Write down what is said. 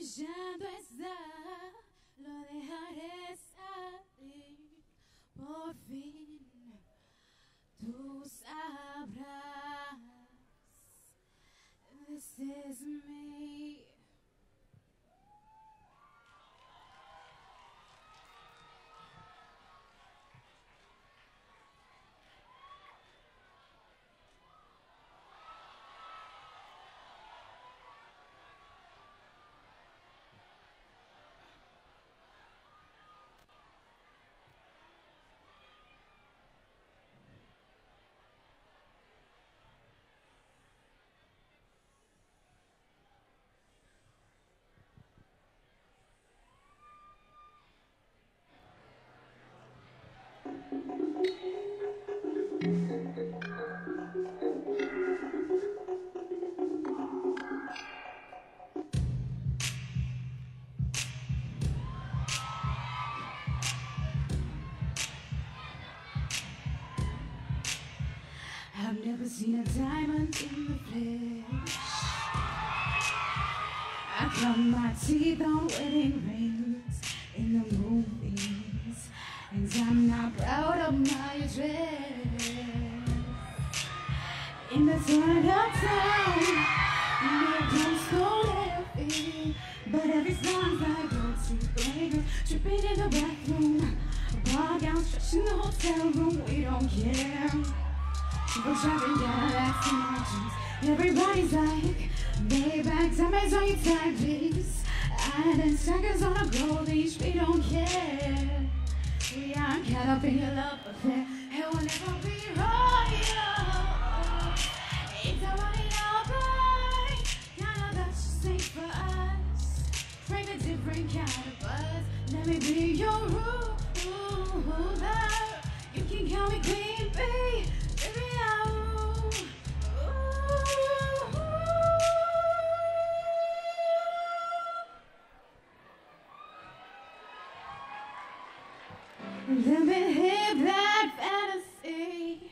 ya no está, lo dejaré salir. Por fin tú sabrás. This is me. I've never seen a diamond in the flesh. I cut my teeth on wedding rings in the movies, and I'm not proud of my dress. In the turned up town, no don't go heavy, but every song's like go-to flavor, tripping in the bathroom, bar gown, stretching the hotel room, we don't care. We're driving down acting. Everybody's like, Maybach, diamonds on your timepiece, island stackers on a gold leash. We don't care. We aren't caught up in your love affair, and we'll never be royal. It's a money alright, kind of that's just ain't for us. Crave a different kind of buzz. Let me be your ruler. You can call me Queen Bee. Let me live that fantasy.